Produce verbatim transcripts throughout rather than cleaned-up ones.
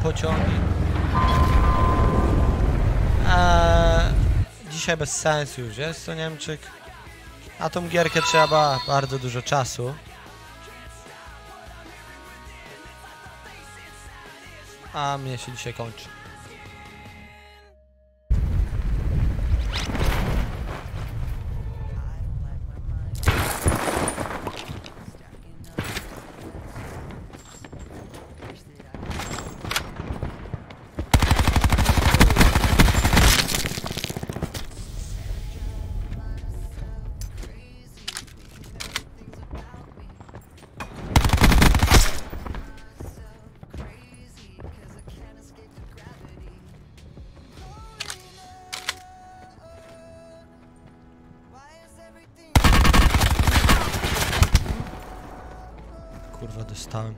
pociągi. Eee, dzisiaj bez sensu już jest to Niemczyk. Na tą gierkę trzeba bardzo dużo czasu. A mnie się dzisiaj kończy. Kurwa, dostałem.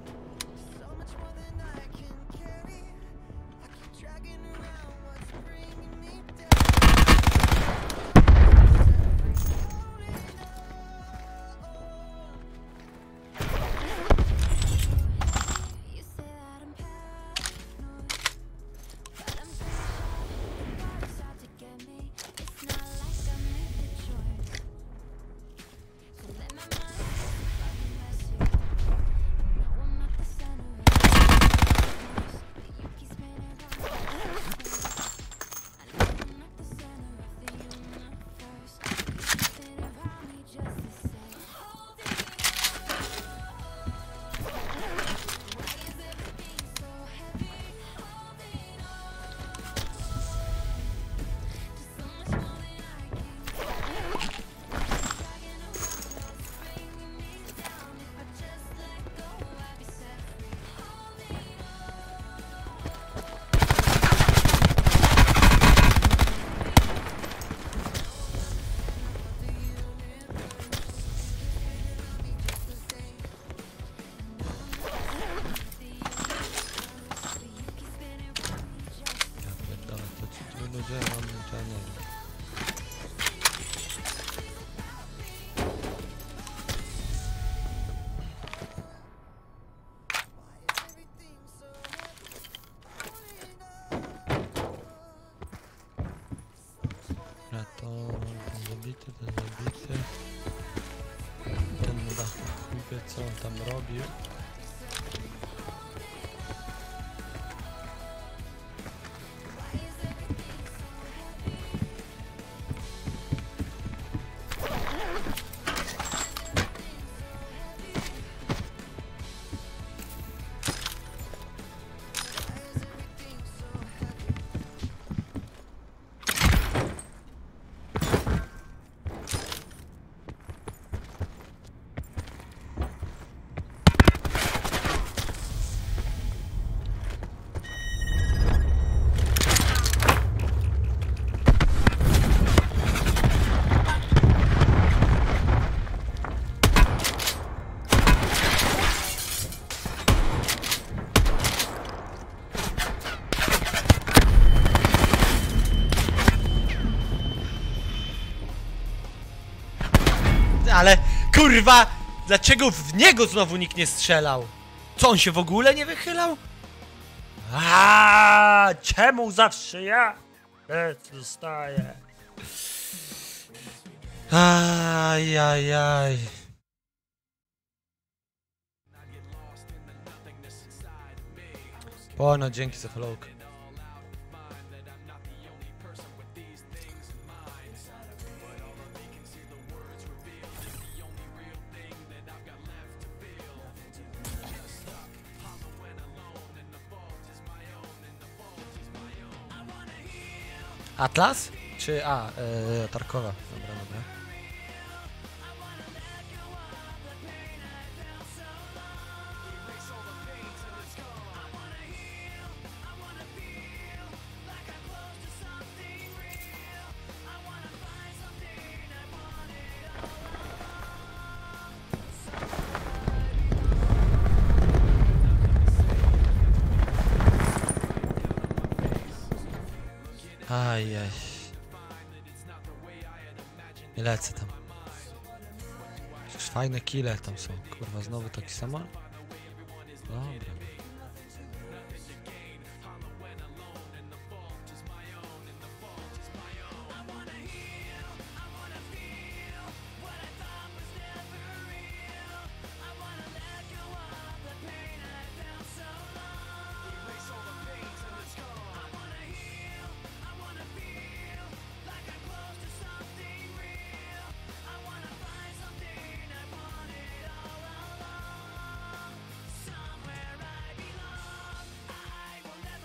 To zabity, ten zabity. Ten na dachu chłopie, co on tam robił. Ale kurwa, dlaczego w niego znowu nikt nie strzelał? Co, on się w ogóle nie wychylał? Aaaa, czemu zawsze ja dostaję? Ajajaj. O, no dzięki za followkę. Atlas? Czy... a, yy, Tarkowa. Dobra, dobra. Ajaj. Nie lecę tam. Przecież fajne kile tam są. Kurwa, znowu taki samolot? Dobra.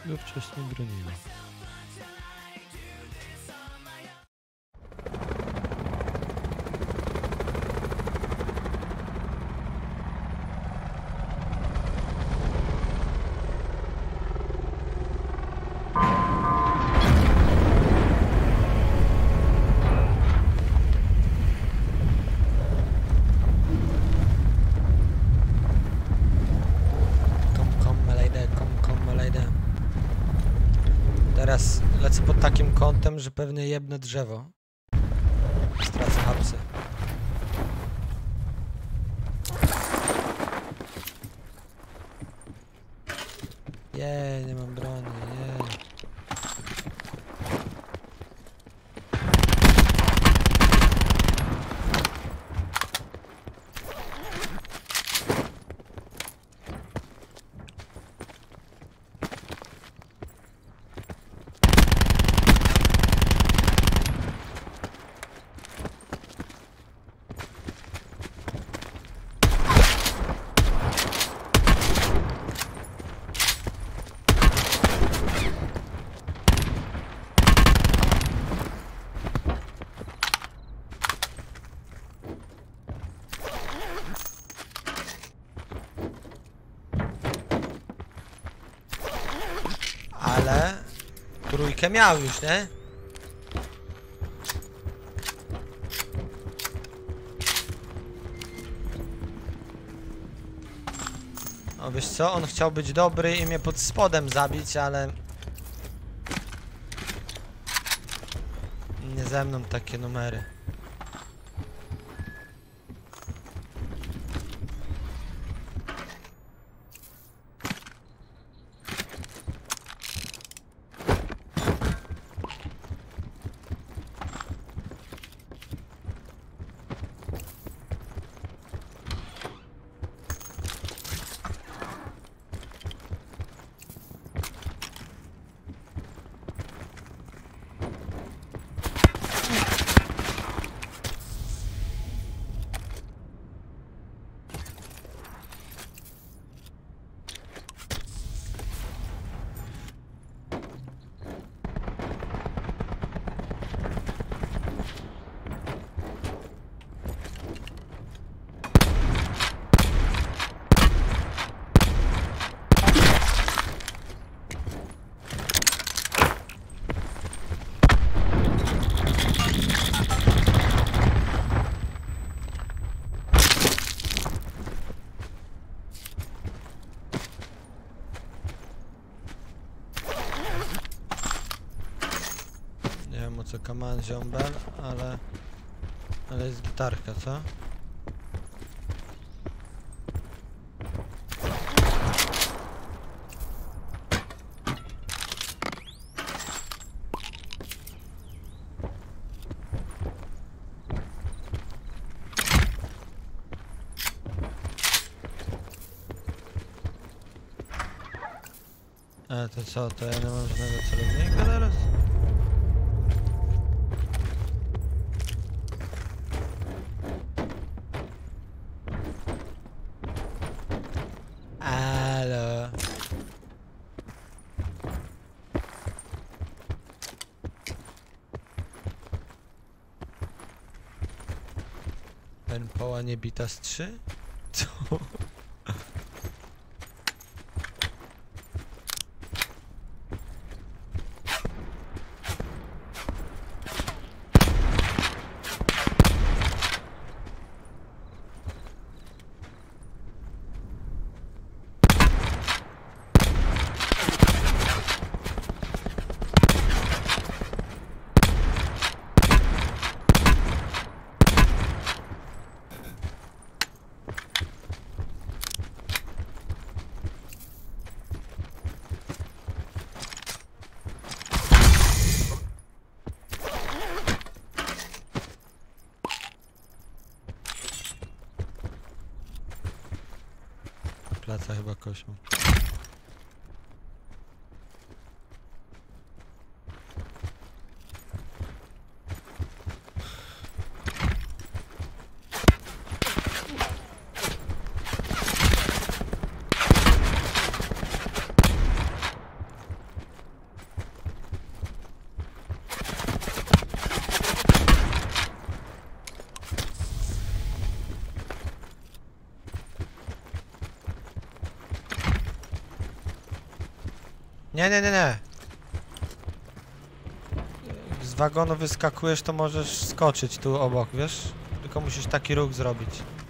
go wcześniej broniła. Teraz lecę pod takim kątem, że pewnie jebnę drzewo. Stracę hapsy. Jej, nie mam broni, jej. Ale trójkę miał już, nie? O, wiesz co? On chciał być dobry i mnie pod spodem zabić, ale... nie ze mną takie numery. Nie wiem o co kaman ziombel, ale... ale jest gitarka, co? A to co, to ja nie mam żadnego celownika teraz? Alo. Penpoła nie bita z trzy? Co? Placa chyba kośmiu. Nie, nie, nie, nie. Jak z wagonu wyskakujesz, to możesz skoczyć tu obok, wiesz? Tylko musisz taki ruch zrobić.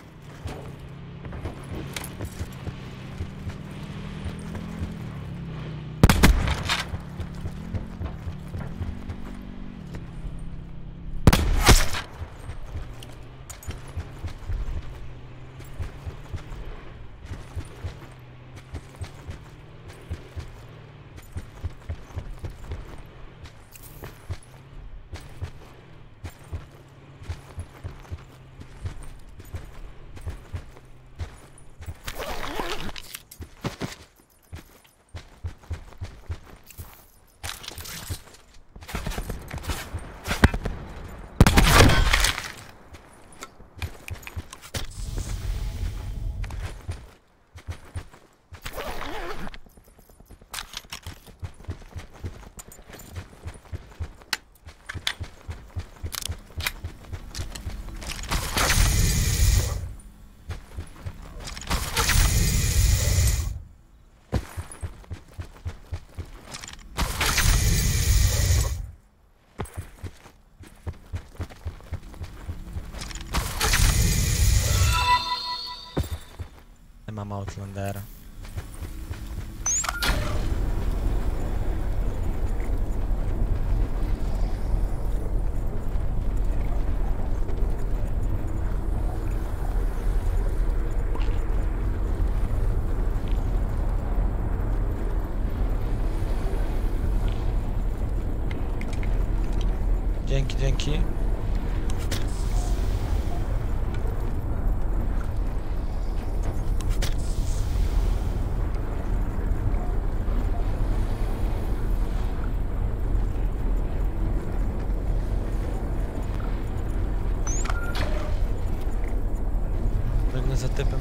Mam Outlandera. Dzięki, dzięki. Biegnę za typem.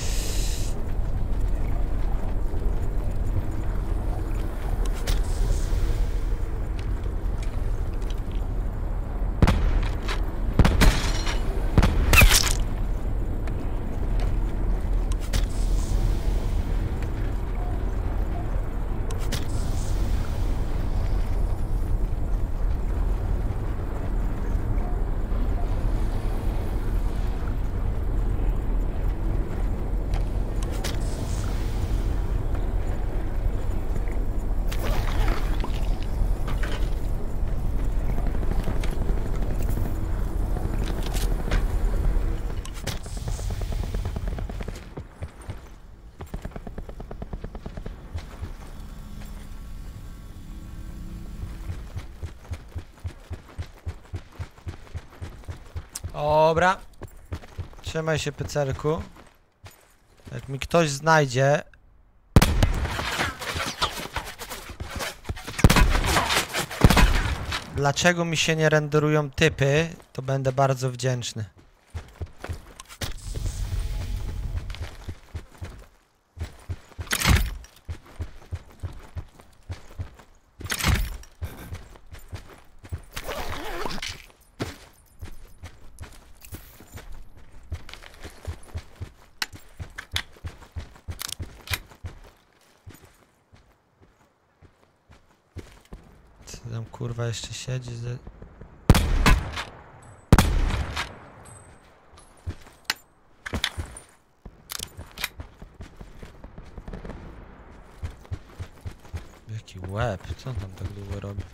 Dobra. Trzymaj się, pycerku. Jak mi ktoś znajdzie... Dlaczego mi się nie renderują typy, to będę bardzo wdzięczny. Tam kurwa jeszcze siedzi ze... Jaki łeb, co on tam tak długo robi?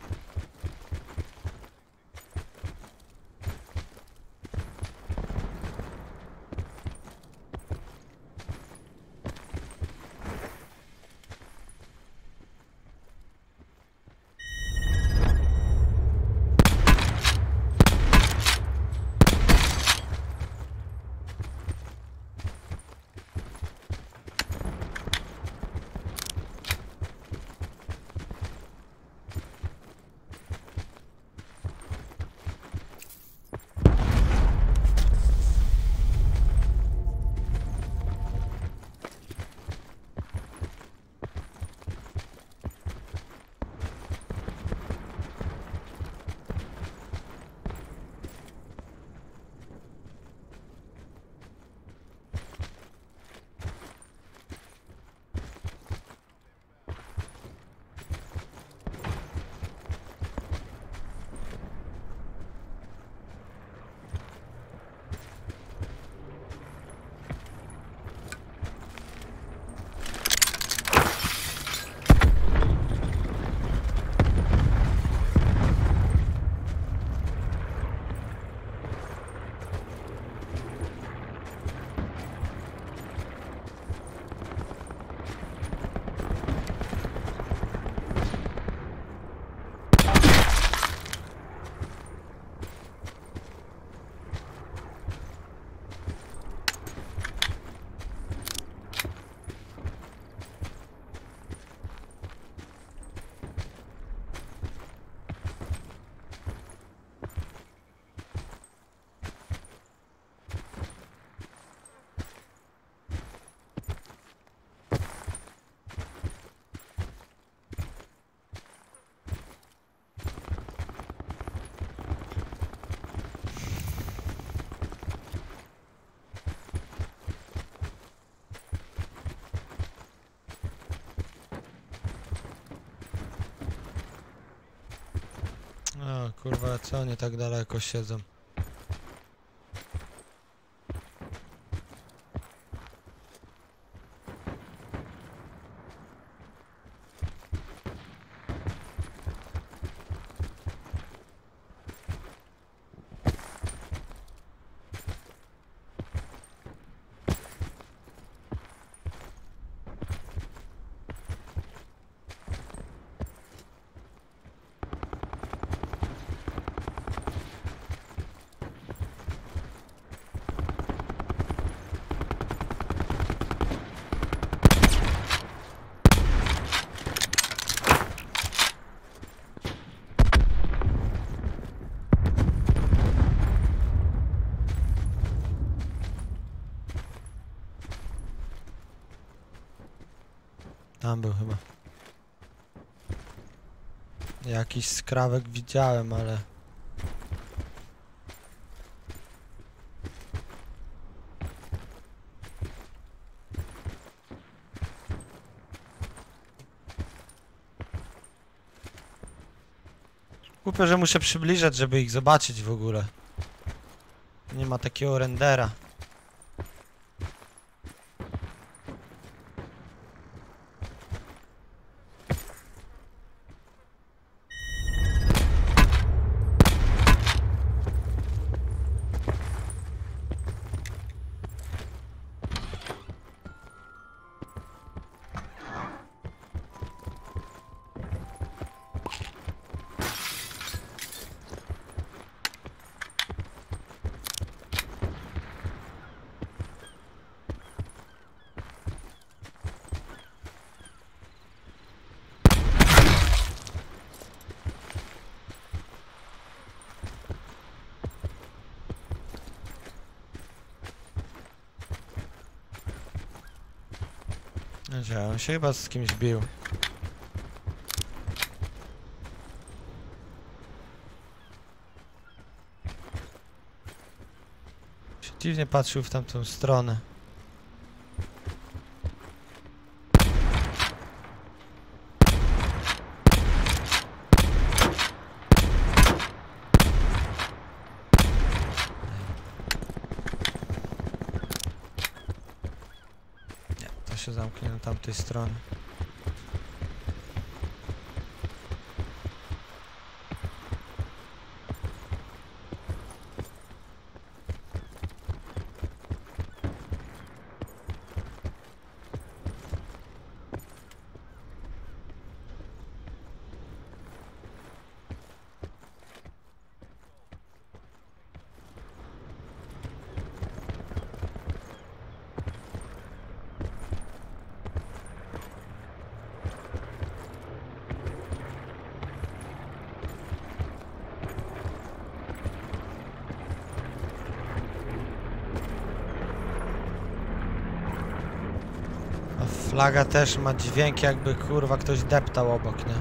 kurwa, co oni tak daleko siedzą? Tam był chyba. Jakiś skrawek widziałem, ale... Głupio, że muszę przybliżać, żeby ich zobaczyć w ogóle. Nie ma takiego rendera. Gdzie? On się chyba z kimś bił. Się dziwnie patrzył w tamtą stronę. Się zamknie na tamtej stronie. Flaga też ma dźwięk, jakby kurwa ktoś deptał obok, nie?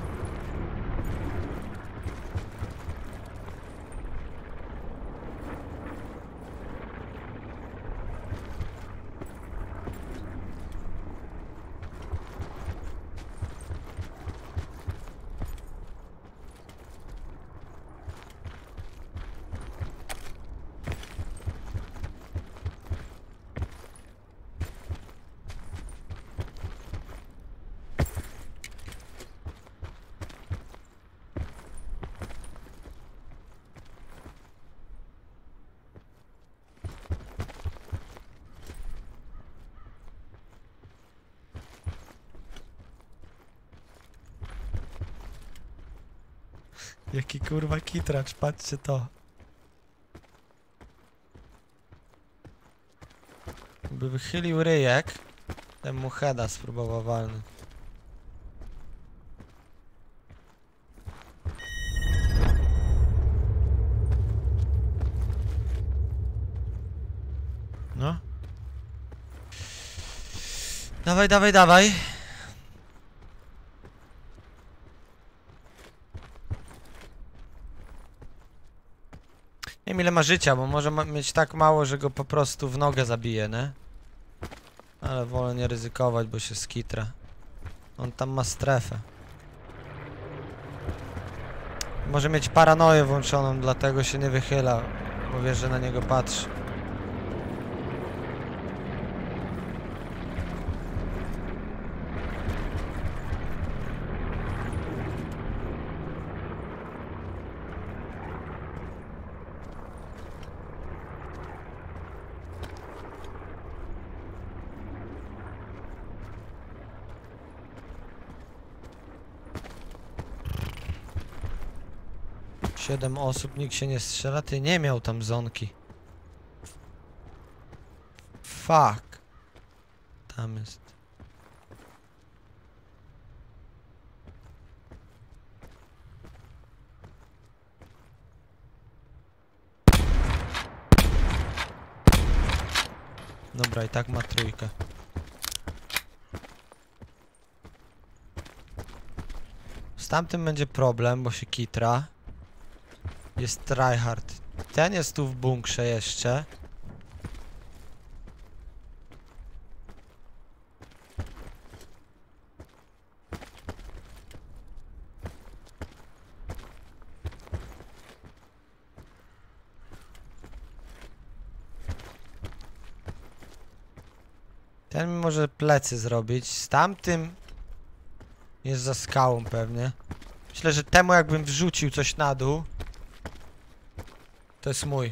Jaki kurwa kitracz, patrzcie to. By wychylił ryjek, ten mu heada spróbował walnąć. No. Dawaj, dawaj, dawaj. Nie wiem ile ma życia, bo może ma mieć tak mało, że go po prostu w nogę zabije, nie? Ale wolę nie ryzykować, bo się skitra. On tam ma strefę. Może mieć paranoję włączoną, dlatego się nie wychyla, bo wiesz, że na niego patrzy. Siedem osób, nikt się nie strzela, ty nie miał tam zonki. Fuck. Tam jest. Dobra, i tak ma trójkę. Z tamtym będzie problem, bo się kitra. Jest tryhard. Ten jest tu w bunkrze jeszcze. Ten mi może plecy zrobić. Z tamtym jest za skałą pewnie. Myślę, że temu jakbym wrzucił coś na dół, to jest mój.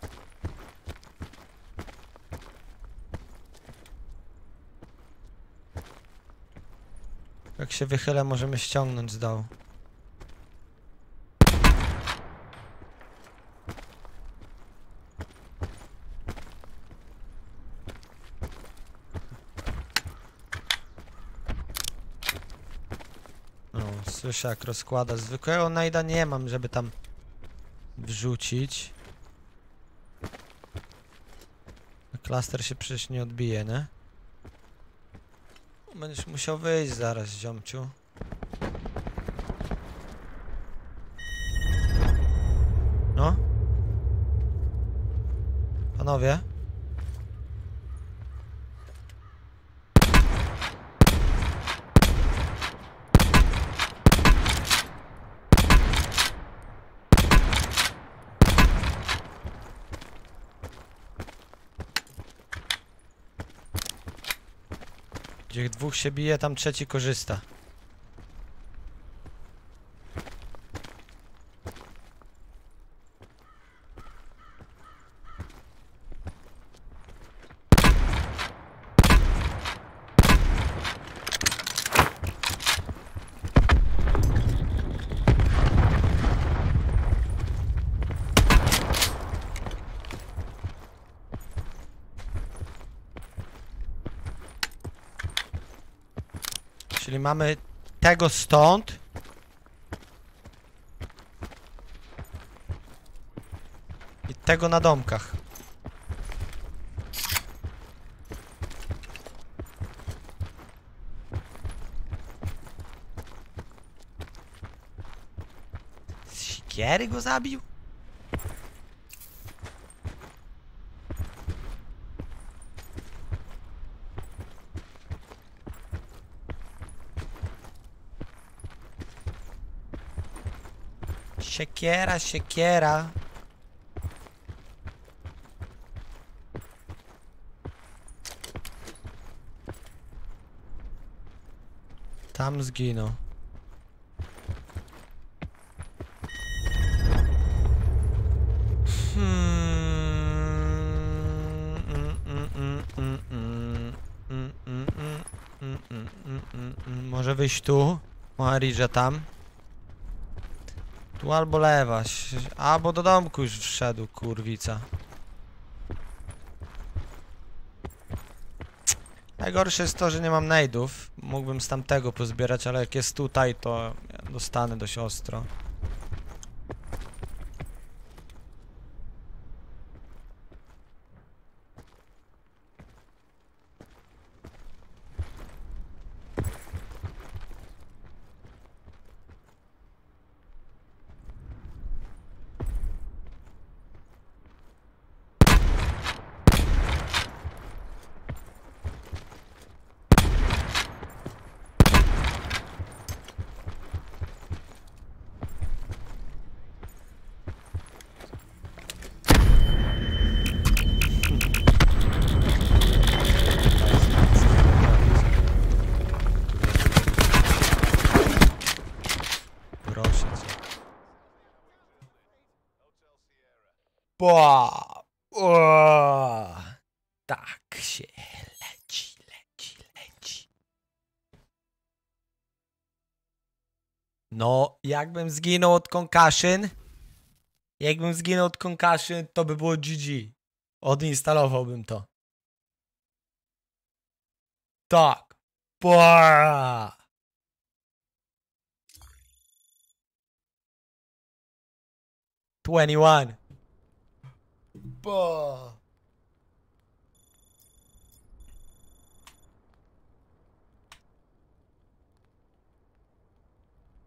Jak się wychylę, możemy ściągnąć z dołu. No, słyszę jak rozkłada. Zwykłego najda nie mam, żeby tam wrzucić. Klaster się przecież nie odbije, nie? Będziesz musiał wyjść zaraz, ziomciu. No? Panowie? Gdzie dwóch się bije, tam trzeci korzysta. Czyli mamy tego stąd. I tego na domkach. Z sikiery go zabił? Siekiera, siekiera. Tam zginął. Może wyjść tu? Ma Ridge'a tam. Tu albo lewa. Albo do domku już wszedł, kurwica. Najgorsze jest to, że nie mam nade'ów. Mógłbym z tamtego pozbierać, ale jak jest tutaj, to ja dostanę dość ostro. Ba. O. Tak się leci, leci, leci. No, jakbym zginął od concussion, jakbym zginął od concussion, to by było G G. Odinstalowałbym to. Tak. Ba. twenty-one. Ba.